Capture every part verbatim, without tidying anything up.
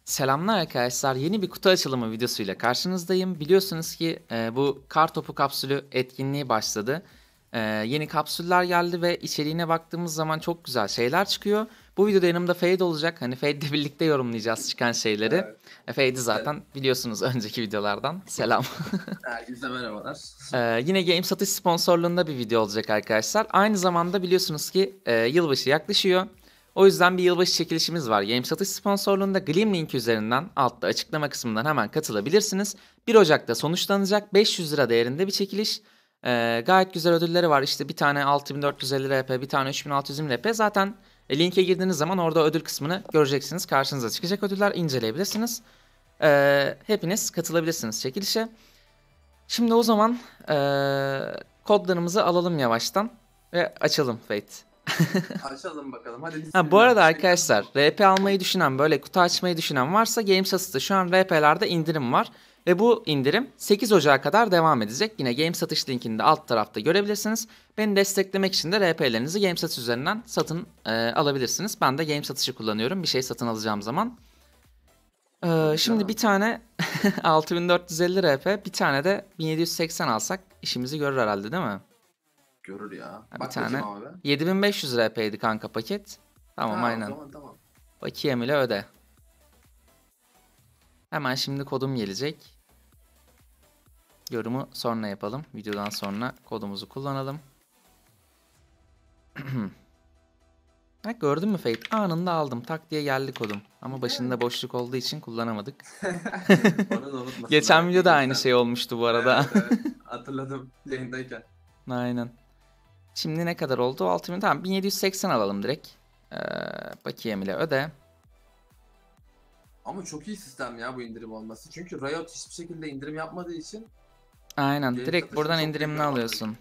Selamlar arkadaşlar. Yeni bir kutu açılımı videosuyla karşınızdayım. Biliyorsunuz ki e, bu Kartopu Kapsülü etkinliği başladı. E, yeni kapsüller geldi ve içeriğine baktığımız zaman çok güzel şeyler çıkıyor. Bu videoda yanımda Fade olacak. Hani Fade'le birlikte yorumlayacağız çıkan şeyleri. Evet. E, Fade'i Selam. zaten biliyorsunuz önceki videolardan. Selam. Herkese merhabalar. e, yine game satış sponsorluğunda bir video olacak arkadaşlar. Aynı zamanda biliyorsunuz ki e, yılbaşı yaklaşıyor. O yüzden bir yılbaşı çekilişimiz var. Game satış sponsorluğunda Gleam link üzerinden altta açıklama kısmından hemen katılabilirsiniz. bir Ocak'ta sonuçlanacak beş yüz lira değerinde bir çekiliş. Ee, gayet güzel ödülleri var. İşte bir tane altı bin dört yüz elli R P, bir tane üç bin altı yüz yirmi R P. Zaten e, linke girdiğiniz zaman orada ödül kısmını göreceksiniz. Karşınıza çıkacak ödüller, inceleyebilirsiniz. Ee, hepiniz katılabilirsiniz çekilişe. Şimdi o zaman ee, kodlarımızı alalım yavaştan ve açalım Fate. Açalım bakalım. Hadi Ha, bu arada arkadaşlar R P almayı düşünen, böyle kutu açmayı düşünen varsa GameSatış'ta şu an R P'lerde indirim var. Ve bu indirim sekiz Ocak'a kadar devam edecek. Yine GameSatış linkini de alt tarafta görebilirsiniz. Beni desteklemek için de R P'lerinizi GameSatış üzerinden satın e, alabilirsiniz. Ben de GameSatış'ı kullanıyorum bir şey satın alacağım zaman. Ee, şimdi bir tane altı bin dört yüz elli R P, bir tane de bin yedi yüz seksen alsak işimizi görür herhalde, değil mi? Görür ya. Ha, bir Bak tane abi. yedi bin beş yüz R P'ydi kanka paket. Tamam, Ha, aynen. Tamam tamam. Bakiyem ile öde. Hemen şimdi kodum gelecek. Yorumu sonra yapalım. Videodan sonra kodumuzu kullanalım. Ha, gördün mü Fate? Anında aldım. Tak diye geldi kodum. Ama başında boşluk olduğu için kullanamadık. Onu da unutmasın. Geçen videoda aynı şey olmuştu bu arada. Evet, evet. Hatırladım yayındayken. Aynen. Şimdi ne kadar oldu? altı bin. Tamam, bin yedi yüz seksen alalım direkt. Ee, bakiyem ile öde. Ama çok iyi sistem ya bu indirim olması. Çünkü Riot hiçbir şekilde indirim yapmadığı için Aynen. Game Direkt satışın buradan çok indirimini büyük bir alıyorsun.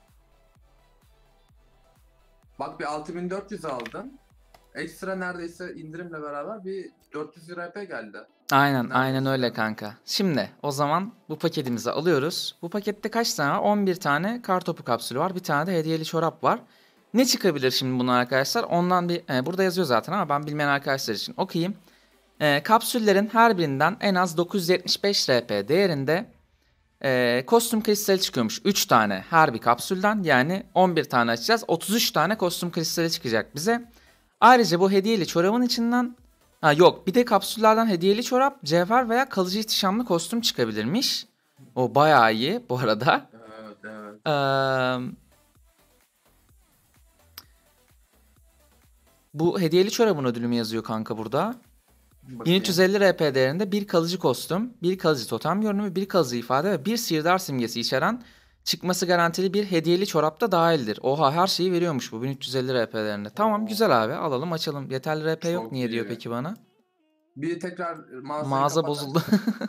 bak bir altı bin dört yüz aldın. Ekstra neredeyse indirimle beraber bir dört yüz R P geldi. Aynen, Neredeyse. aynen öyle kanka. Şimdi o zaman bu paketimizi alıyoruz. Bu pakette kaç tane var? on bir tane kartopu kapsülü var. Bir tane de hediyeli çorap var. Ne çıkabilir şimdi bunlar arkadaşlar? Ondan bir e, burada yazıyor zaten ama ben bilmeyen arkadaşlar için okuyayım. E, kapsüllerin her birinden en az dokuz yüz yetmiş beş R P değerinde e, kostüm kristali çıkıyormuş. üç tane her bir kapsülden, yani on bir tane açacağız. otuz üç tane kostüm kristali çıkacak bize. Ayrıca bu hediyeli çorabın içinden ha yok bir de kapsüllerden hediyeli çorap, cevher veya kalıcı ihtişamlı kostüm çıkabilirmiş. O bayağı iyi bu arada. Evet evet. Ee, bu hediyeli çorabın ödülü mü yazıyor kanka burada? Bakayım. bin üç yüz elli R P değerinde bir kalıcı kostüm, bir kalıcı totem görünümü, bir kalıcı ifade ve bir sihirdar simgesi içeren çıkması garantili bir hediyeli çorap da dahildir. Oha, her şeyi veriyormuş bu bin üç yüz elli R P değerinde. Tamam, güzel abi, alalım açalım. Yeterli R P yok. Çok Niye iyi. diyor peki bana? Bir tekrar mağazayı Mağaza kapat. bozuldu.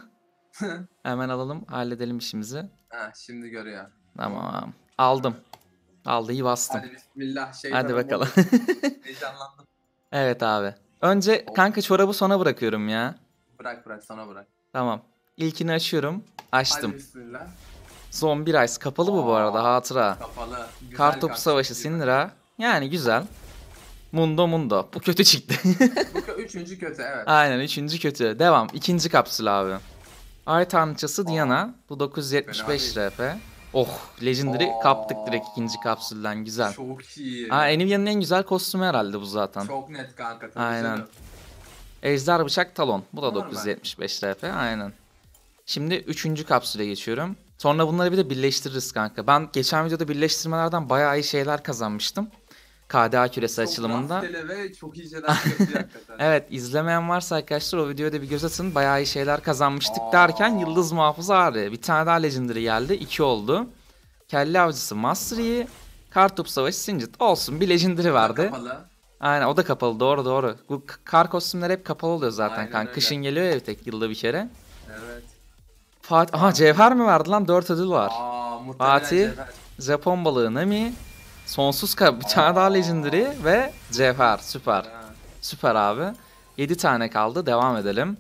Hemen alalım, halledelim işimizi. Ha, şimdi görüyor. Tamam. Aldım. Aldıyı bastım. Hadi bismillah. Şey Hadi bakalım. Heyecanlandım. Evet abi. Önce kanka çorabı sona bırakıyorum ya. Bırak bırak sana bırak. Tamam. İlkini açıyorum. Açtım. Hadi bismillah. Zombi Rice kapalı bu bu arada, hatıra. Kapalı. Güzel Kartopu kart Savaşı çıktı. Syndra. Yani güzel. Mundo Mundo. Bu kötü çıktı. Bu kö- üçüncü kötü evet. Aynen, üçüncü kötü. Devam. İkinci kapsül abi. Ay tanrıçası Diana. Bu dokuz yüz yetmiş beş Fena R P. Oh, Legendary Aa. kaptık direkt ikinci kapsülden, güzel. Çok iyi. Aa, Nvidia'nın en güzel kostümü herhalde bu zaten. Çok net kanka. Tabii Aynen. canım. Ejder Bıçak Talon. Bu da Normal. dokuz yüz yetmiş beş R P. Aynen. Şimdi üçüncü kapsüle geçiyorum. Sonra bunları bir de birleştiririz kanka. Ben geçen videoda birleştirmelerden bayağı iyi şeyler kazanmıştım. K D A küresi Çok açılımında. rastgele ve çok iyi şeyler yapıyor hakikaten. Evet, izlemeyen varsa arkadaşlar o videoda bir göz atın. Bayağı iyi şeyler kazanmıştık Aa. derken Yıldız Muhafızı ağrı. Bir tane daha Legendary geldi. iki oldu. Kelle Avcısı Master Yi. Kartopu Savaşı Singed. Olsun, bir Legendary verdi. Kapalı. Aynen, o da kapalı, doğru doğru. Bu k- kar kostümleri hep kapalı oluyor zaten Aynen kanka. öyle. Kışın geliyor ya bir tek yılda bir kere. Evet. Fatih, aha cevher mi verdi lan? dört ödül var. Aa, muhtemelen Fatih, cevher. Japon balığı Nami, sonsuz kap, bir tane daha Legendary ve cevher. Süper. Ha. Süper abi. yedi tane kaldı. Devam edelim.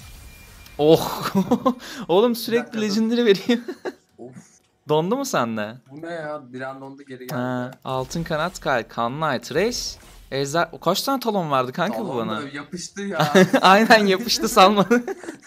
Oh. Oğlum sürekli dakika, dur. Legendary veriyor. Of. Dondu mu sende? Bu ne ya? Bir anda onda geri geldi. Ha, altın kanat kay, kanlı ay trash, Ejder... Kaç tane talon vardı kanka bu Talon bana? da yapıştı ya. Aynen yapıştı salmadı.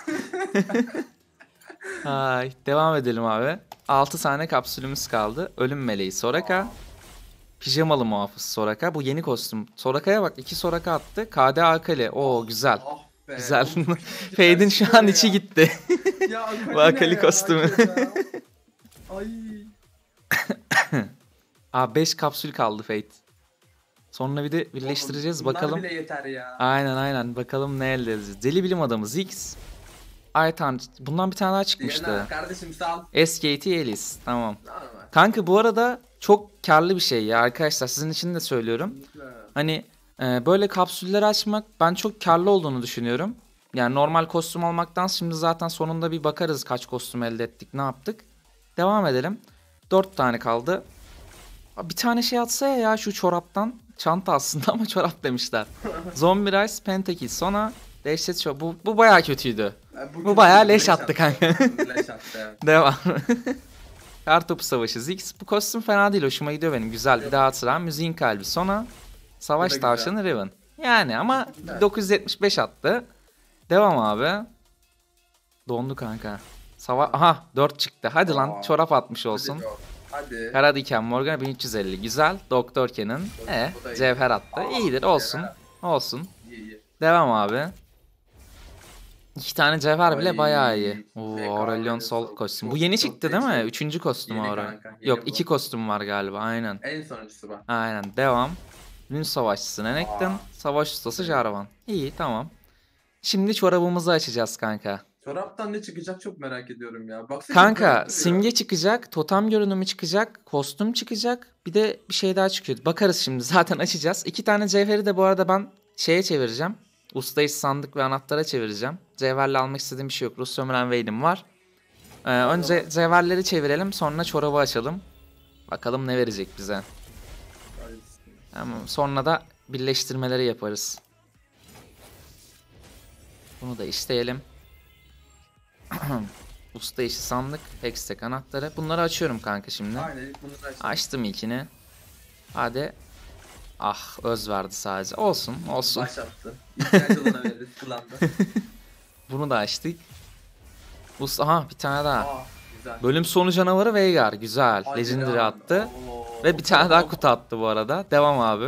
Ay, devam edelim abi. altı tane kapsülümüz kaldı. Ölüm meleği Soraka. Pijamalı muhafız Soraka. Bu yeni kostüm. Soraka'ya bak, iki Soraka attı. K D Akali. Oo güzel. Ah be. Güzel. Oğlum, çok iyi Fade'in şu an ya. içi gitti. Ya Akali Bu ne Akali ya, kostümü. hakikaten. Ay. Aa beş kapsül kaldı Fade. Sonra bir de birleştireceğiz. Oğlum, bunlar Bakalım. bile yeter ya. Aynen aynen. Bakalım ne elde edeceğiz. Deli bilim adamı Ziggs. Aytan. Bundan bir tane daha çıkmıştı. Yana, kardeşim sağ ol. S K T Elis. Tamam. Normal. Kanka bu arada çok karlı bir şey ya arkadaşlar. Sizin için de söylüyorum. Hani e, böyle kapsülleri açmak ben çok karlı olduğunu düşünüyorum. Yani normal kostüm almaktan şimdi zaten sonunda bir bakarız kaç kostüm elde ettik, ne yaptık. Devam edelim. dört tane kaldı. Bir tane şey atsa ya, ya şu çoraptan. Çanta aslında ama çorap demişler. Zombie Rice, Pentakill, Sona, Dehşet Show. Bu, bu bayağı kötüydü. Bu, bu bayağı leş attı kanka. Leş attı evet. Devam. Kartopu Savaşı Ziggs. Bu kostüm fena değil. Hoşuma gidiyor benim. Güzel. Bir daha hatıra. Müziğin kalbi Sona. Savaş tavşanı Riven. Yani ama dokuz yüz yetmiş beş attı. Devam abi. Dondu kanka. Sava Aha dört çıktı. Hadi lan Aa, çorap atmış olsun. Hadi. Kara Diken Morgan bin üç yüz elli. Güzel. Doktor Kenan. E cevher attı. Aa, İyidir olsun. cevher. Olsun. İyi iyi. Devam abi. İki tane cevher bile Ay, bayağı iyi. Oo, Aurelion Aurelion Sol Sol kostüm. çok- Bu yeni çok çıktı değil mi? değişik. Üçüncü kostüm Yeni Aurelion. kanka, yeni Yok bu. iki kostüm var galiba aynen. En sonuncusu bu. Aynen devam. Rün Savaşçısı Nenekton. Aa. Savaş Ustası Evet. Jarvan. İyi tamam. Şimdi çorabımızı açacağız kanka. Çoraptan ne çıkacak çok merak ediyorum ya. Baksana Kanka çok garip duruyor. simge çıkacak, totem görünümü çıkacak, kostüm çıkacak. Bir de bir şey daha çıkıyor. Bakarız şimdi zaten açacağız. İki tane cevheri de bu arada ben şeye çevireceğim. Usta iş sandık ve anahtara çevireceğim. Cevherle almak istediğim bir şey yok. Rus sömüren Veydim var. Ee, önce cevherleri çevirelim, sonra çorabı açalım. Bakalım ne verecek bize. Tamam, sonra da birleştirmeleri yaparız. Bunu da isteyelim. Usta işi sandık, hextech anahtarı. Bunları açıyorum kanka şimdi. Aynen ilk bunu da açtım. Açtım ilkini. Hadi. Ah öz verdi sadece. Olsun olsun. Başlattı. İhtiyacı olana veririz kılanda. Bunu da açtık. Usta aha bir tane daha. Aa güzel. Bölüm sonu canavarı Veigar. Güzel. Hadi Legendary devam. attı. Oo. Ve bir tane daha kutu attı bu arada. Devam abi.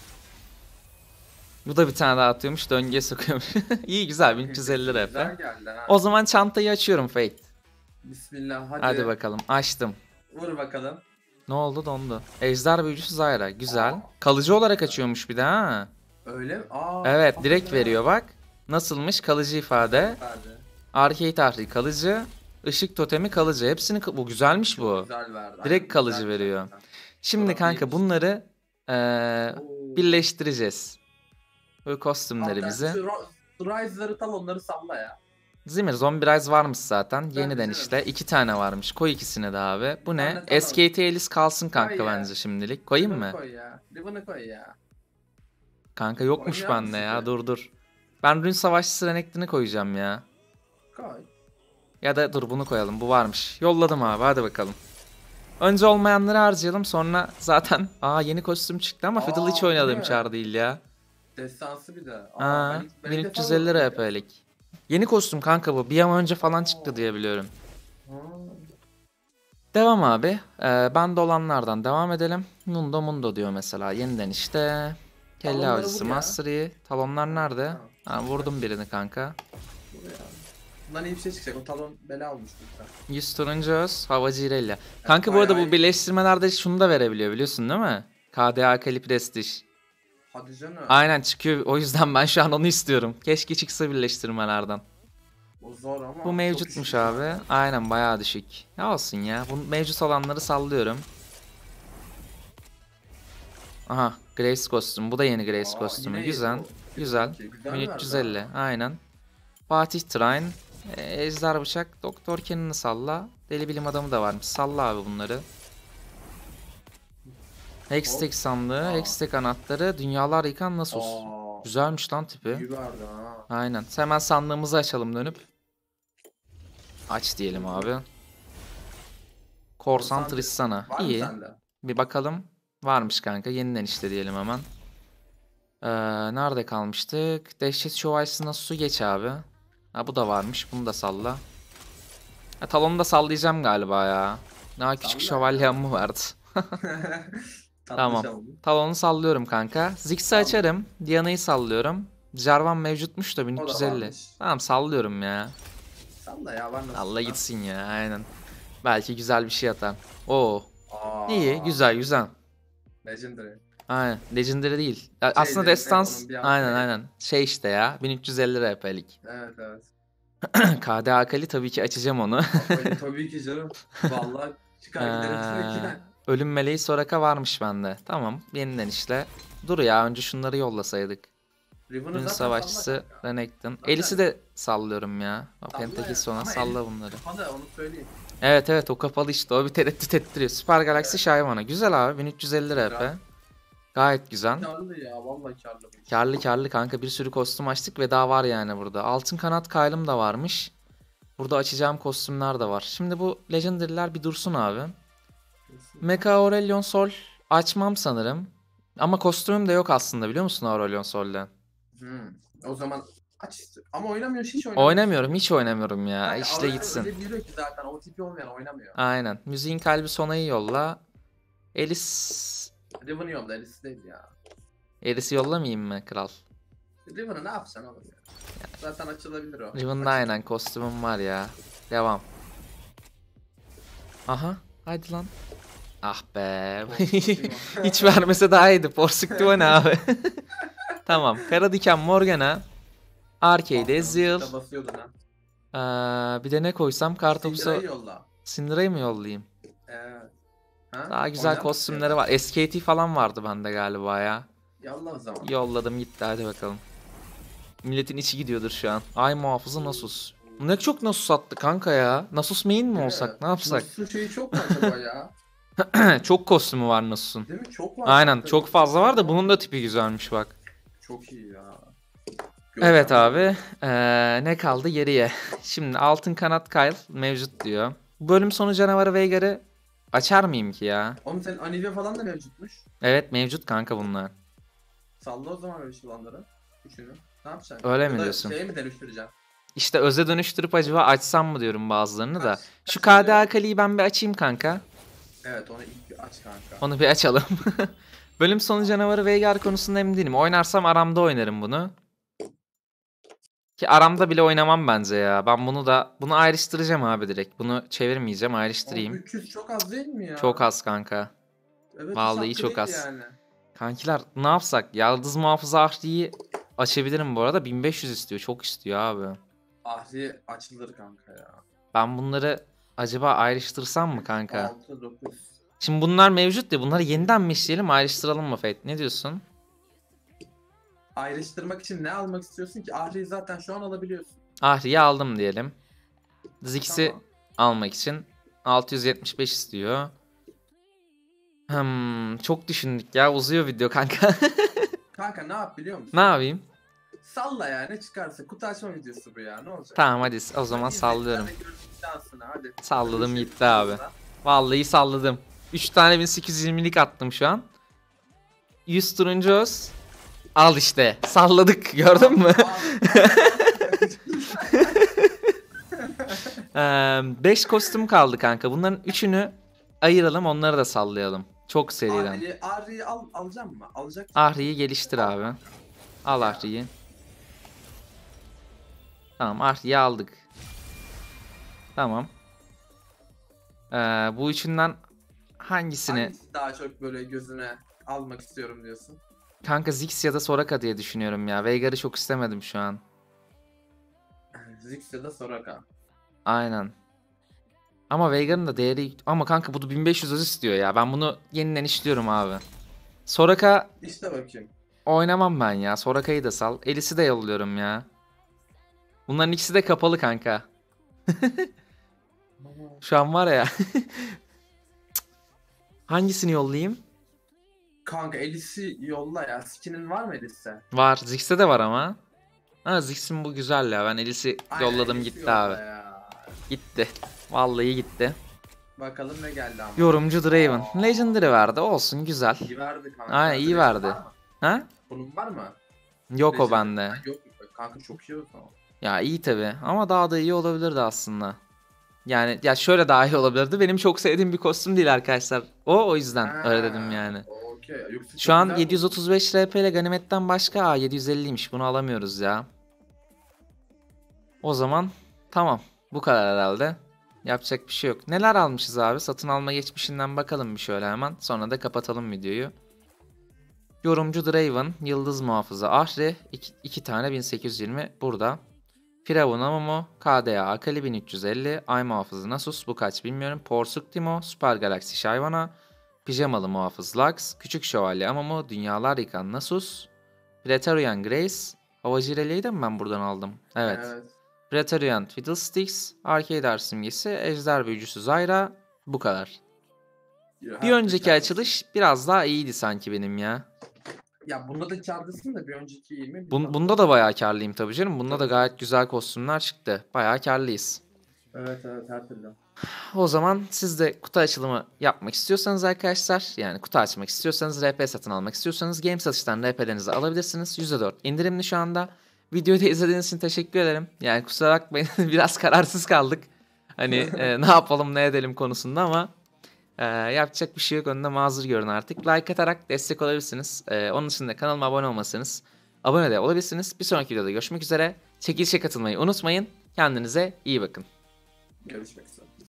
Bu da bir tane daha atıyormuş. Döngüye sokuyormuş. İyi güzel. bin üç yüz elli R P. Güzel geldi ha. O zaman çantayı açıyorum Fate. Bismillah hadi. Hadi bakalım. Açtım. Vur bakalım. Ne oldu? Dondu. Ejder büyücüsü Zyra. Güzel. Aa. Kalıcı olarak açıyormuş bir de ha. Öyle mi? Aa, Evet bak direkt ya. veriyor bak. Nasılmış? Kalıcı ifade. Verdi. Arcade tahri kalıcı. Işık totemi kalıcı. Hepsini ka- bu güzelmiş bu. Güzel verdi. Direkt Aynen, kalıcı güzel veriyor. verdi. Şimdi Çorap kanka iyiymiş. bunları eee, Oo. birleştireceğiz. Bu Hatta kostümlerimizi. şu ro- Rise'ları tam onları salla ya. Zimir Zombie Rise varmış zaten. Yeniden canım. işte. iki tane varmış. Koy ikisini de abi. Bu ne? Aynen, tamam. S K T Elis kalsın kanka Koy ya. bence şimdilik. Koyayım Ribbon'ı mı? koy ya. Ribbon'ı koy ya. Kanka yokmuş Oynar bende mısın ya. ki? Dur dur. Ben Rün Savaşçısı Renekton'u koyacağım ya. Koy. Ya da dur bunu koyalım. Bu varmış. Yolladım abi. Hadi bakalım. Önce olmayanları harcayalım. Sonra zaten aa yeni kostüm çıktı ama Aa, Fiddle hiç bu oynadığım ne? çar değil ya. Destansı bir de. Aa, ben ilk- ben ilk bin defa üç yüz elli gördüm R P'lik. Yeni kostüm kanka bu. Bir ay önce falan çıktı diye biliyorum. ya. Ha. Devam abi. Ee, bende olanlardan devam edelim. Mundo Mundo diyor mesela. Yeniden işte. Kelle Talonları avcısı vur ya. Mastery. Talonlar nerede? Tamam. Ha, vurdum birini kanka. Buraya. Bundan iyi bir şey çıkacak. O talon bela olmuştu. yüz turuncu öz. Havacı İrelia. Kanka bu arada bayağı bu iyi. birleştirmelerde şunu da verebiliyor biliyorsun değil mi? K D A Kali Prestige. Hadi canım. Aynen çıkıyor. O yüzden ben şu an onu istiyorum. Keşke çıksa birleştirmelerden. O zor ama. Bu çok mevcutmuş düşük abi. ya. Aynen bayağı düşük. Ya olsun ya. Bu mevcut olanları sallıyorum. Aha Grace kostümü. Bu da yeni Grace Aa, kostümü. yine Güzel. iyi bu. Güzel. Güzel bin verdi üç yüz elli. ha. Aynen. Fatih Trine. e, Ejder Bıçak. Doktor Kenan'ı salla. Deli bilim adamı da varmış. Salla abi bunları. Hextech sandığı. Aa. Hextech anahtarı. Dünyalar yıkan Nasus. Aa, Güzelmiş lan tipi. iyi verdi ha. Aynen. Hemen sandığımızı açalım dönüp. Aç diyelim abi. Korsan Korsan Tristana. Var mı İyi. sende? Bir bakalım. Varmış kanka. Yeniden işte diyelim hemen. Ee, nerede kalmıştık? Dehşet şövalyesi nasıl su geç abi. Ha bu da varmış. Bunu da salla. Ha, talonu da sallayacağım galiba ya. Daha küçük Salla şövalyem mi vardı? Tatlı Tamam. şalım. Talonu sallıyorum kanka. Ziggs'i Salla. açarım. Diana'yı sallıyorum. Jarvan mevcutmuş da O da bin üç yüz elli. varmış. Tamam sallıyorum ya. Salla ya var nasıl? Salla gitsin ya aynen. Belki güzel bir şey atar. Oo. Aa, İyi güzel güzel. Legendary. Aynen. Legendary değil. Ya Şey aslında dedim, destans onun bir altı aynen ne? aynen. Şey işte ya bin üç yüz elli R P'lik. Evet evet. K D Akali tabii ki açacağım onu. Öyle, tabii ki canım. Vallahi çıkar giderim sürekli. Ee, ölüm meleği Soraka varmış bende. Tamam yeniden işle. Dur ya önce şunları yollasaydık. Riven'ı Dün zaten savaşçısı salla kanka. Renekton. Zaten- Elis'i de sallıyorum ya. O Salla Pentakil ya. sonra Ama salla Elis bunları. kapalı, onu söyleyeyim. Evet evet o kapalı işte o bir tereddüt ettiriyor. Süper Galaxy Evet. Shyvana. Güzel abi bin üç yüz elli R P. Güzel. Gayet güzel. Karlı ya vallahi karlı. bu iş. Karlı karlı kanka bir sürü kostüm açtık ve daha var yani burada. Altın kanat kaylım da varmış. Burada açacağım kostümler de var. Şimdi bu Legendary'ler bir dursun abi. Mecha Aurelion Sol açmam sanırım. Ama kostümüm de yok aslında biliyor musun Aurelion Sol'den? Hmm. O zaman aç işte. Ama oynamıyor hiç oynamıyor. Oynamıyorum hiç oynamıyorum ya. Kanka, İşle Aurelio gitsin. öyle biri ki zaten o tipi olmayan oynamıyor. Aynen. Müziğin kalbi Sona'yı yolla. Elis... Riven'ı yolla, Elis'i değil ya. Elis'i yollamayayım mı kral? Riven'ı ne yapacaksın oğlum ya? Zaten açılabilir o. Riven'da Açıl- aynen kostümüm var ya. Devam. Aha. Haydi lan. Ah be. Hiç vermese daha iyiydi. Porsuktu ne abi? Tamam. Kara Diken Morgana. Arcade Ezreal. İşte basıyordun ha. Ee, bir de ne koysam Kartopu Syndra'yı yolla. Syndra'yı mı yollayayım? Evet. Ha? Daha güzel Oynar mısın kostümleri ya? var. S K T falan vardı bende galiba ya. Yolla o zaman. Yolladım gitti hadi bakalım. Milletin içi gidiyordur şu an. Ay muhafızı Nasus. Ne çok Nasus attı kanka ya. Nasus main mi olsak Evet. ne yapsak? Nasus'un şeyi çok mu acaba ya? Çok kostümü var Nasus'un. Değil mi? Çok var. Aynen kanka. çok fazla var da bunun da tipi güzelmiş bak. Çok iyi ya. Evet Görkem. abi. Ee, ne kaldı geriye? Şimdi altın kanat Kyle mevcut diyor. Bu bölüm sonu canavarı Veigar'ı açar mıyım ki ya? Oğlum senin Anivia falan da mevcutmuş. Evet mevcut kanka bunlar. Salla o zaman öyle şulanları. Üçünü. Ne yapacaksın? Öyle Ya mi da diyorsun? Şeye mi dönüştüreceksin? İşte öze dönüştürüp acaba açsam mı diyorum bazılarını da. Aç. Şu Aç K D öyle. Akali'yi ben bir açayım kanka. Evet onu ilk bir aç kanka. Onu bir açalım. Bölüm sonu canavarı Veigar konusunda emin değilim. Oynarsam aramda oynarım bunu. Ki aramda bile oynamam bence ya. Ben bunu da bunu ayrıştıracağım abi direkt. Bunu çevirmeyeceğim, Oğlum ayrıştırayım. üç yüz çok az değil mi ya? Çok az kanka. Evet, Vallahi hiç çok haklı az. değil Yani. Kankiler ne yapsak? Yıldız Muhafızı Ahri'yi açabilirim bu arada. bin beş yüz istiyor. Çok istiyor abi. Ahri açılır kanka ya. Ben bunları acaba ayrıştırsam mı kanka? altı dokuz. Şimdi bunlar mevcut ya. Bunları yeniden mi işleyelim, ayrıştıralım mı Fate? Ne diyorsun? Ayrıştırmak için ne almak istiyorsun ki? Ahri'yi zaten şu an alabiliyorsun. Ahri'yi aldım diyelim. Ziggs'i Tamam. almak için altı yüz yetmiş beş istiyor. Hmm, çok düşündük ya. Uzuyor video kanka. Kanka ne yap biliyor musun? Ne yapayım? Salla ya ne çıkarsa. Kutu açma videosu bu ya ne olacak? Tamam hadi o zaman Hadi sallıyorum. izle, sen de gör şansını, hadi. Salladım Görüşürüz. gitti abi. Vallahi salladım. üç tane bin sekiz yüz yirmilik attım şu an. yüz turuncu öz. Al işte. Salladık. Gördün mü? beş kostüm kaldı kanka. Bunların üçünü ayıralım. Onları da sallayalım. Çok seriden. Ahri'yi Ahri'yi al, alacağım mı? Alacak. Ahri'yi geliştir abi. Al Ahri'yi. Tamam Ahri'yi aldık. Tamam. Ee, bu üçünden hangisini... Hangisi daha çok böyle gözüne almak istiyorum diyorsun? Kanka Ziggs ya da Soraka diye düşünüyorum ya. Veigar'ı çok istemedim şu an. Ziggs ya da Soraka. Aynen. Ama Veigar'ın da değeri... Ama kanka bu da bin beş yüz öz istiyor ya. Ben bunu yeniden işliyorum abi. Soraka İşte bakayım. oynamam ben ya. Soraka'yı da sal. Elis'i de yolluyorum ya. Bunların ikisi de kapalı kanka. Şu an var ya. Hangisini yollayayım? Kanka Elis'i yolla ya. Skin'in var mı Elis'e? Var. Ziggs'te de var ama. Ha Ziggs'in bu güzel ya. Ben Elis'i Aynen, yolladım Elis'i gitti yolla abi. ya. Gitti. Vallahi gitti. Bakalım ne geldi ama. Yorumcu Draven. Aa. Legendary verdi. Olsun güzel. İyi verdi kanka. Aynen iyi Direkt verdi. var mı? Ha? Bunun var mı? Yok o Legendary. bende. Ha, yok kanka çok iyi o zaman. Ya iyi tabi ama daha da iyi olabilirdi aslında. Yani ya şöyle daha iyi olabilirdi. Benim çok sevdiğim bir kostüm değil arkadaşlar. O o yüzden öyle dedim Ha, yani. okey. Yoksa Şu çok an güzel yedi yüz bu. otuz beş R P ile ganimetten başka aa yedi yüz elliymiş. Bunu alamıyoruz ya. O zaman tamam. Bu kadar herhalde. Yapacak bir şey yok. Neler almışız abi? Satın alma geçmişinden bakalım bir şöyle hemen. Sonra da kapatalım videoyu. Yorumcu Draven, Yıldız Muhafızı Ahri, iki, iki tane bin sekiz yüz yirmi burada. Firavun Amumu, K D A Akali bin üç yüz elli, Ay Muhafızı Nasus, bu kaç bilmiyorum. Porsuk Timo, Süper Galaksi Shyvana, Pijamalı Muhafız Lux, Küçük Şövalye Amumu, Dünyalar Yıkan Nasus, Praetorian Grace, Havacı Rela'yı da mı ben buradan aldım? Evet. Evet. Praetorian Fiddlesticks, Arcade simgesi, Ejder Büyücüsü Zyra, bu kadar. Ya, Bir her önceki türlü açılış biraz daha iyiydi sanki benim ya. Ya bunda da kârdasın da bir önceki iyi mi? Bun, bunda da bayağı karlıyım tabii canım. Bunda da gayet güzel kostümler çıktı. Bayağı karlıyız. Evet evet her türlü. O zaman siz de kutu açılımı yapmak istiyorsanız arkadaşlar, yani kutu açmak istiyorsanız, R P satın almak istiyorsanız Game Satış'tan R P'lerinizi alabilirsiniz. yüzde dört indirimli şu anda. Videoyu da izlediğiniz için teşekkür ederim. Yani kusura bakmayın biraz kararsız kaldık. Hani e, ne yapalım ne edelim konusunda ama e, yapacak bir şey yok. Önüne mazur görün artık. Like atarak destek olabilirsiniz. E, onun dışında kanalıma abone olmasanız abone de olabilirsiniz. Bir sonraki videoda görüşmek üzere. Çekilişe katılmayı unutmayın. Kendinize iyi bakın. Görüşmek üzere.